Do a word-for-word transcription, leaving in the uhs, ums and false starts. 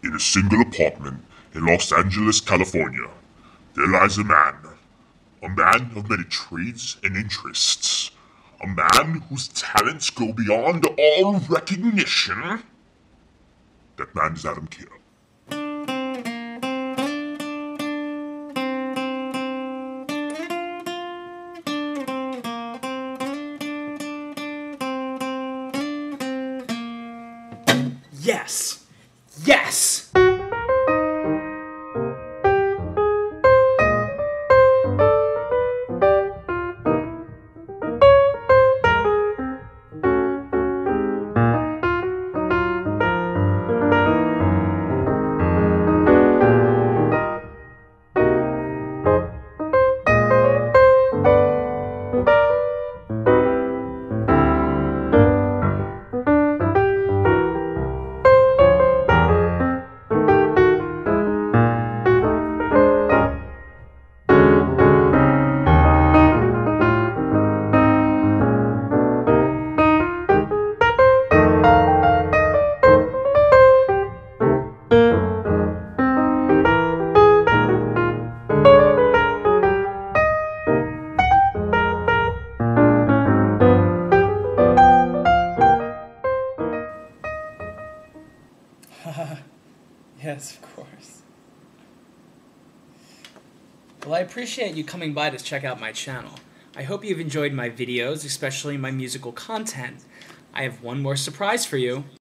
In a single apartment in Los Angeles, California, there lies a man. A man of many trades and interests. A man whose talents go beyond all recognition. That man is Adam Kidd. Yes! Yes! Yes, of course. Well, I appreciate you coming by to check out my channel. I hope you've enjoyed my videos, especially my musical content. I have one more surprise for you.